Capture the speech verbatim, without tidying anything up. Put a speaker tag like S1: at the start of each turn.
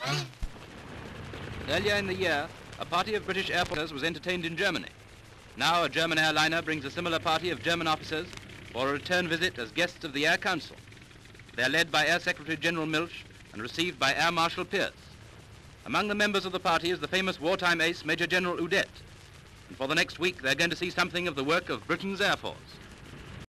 S1: Earlier in the year, a party of British Air Force was entertained in Germany. Now a German airliner brings a similar party of German officers for a return visit as guests of the Air Council. They are led by Air Secretary General Milch and received by Air Marshal Pierce. Among the members of the party is the famous wartime ace Major General Udet. And for the next week, they're going to see something of the work of Britain's Air Force.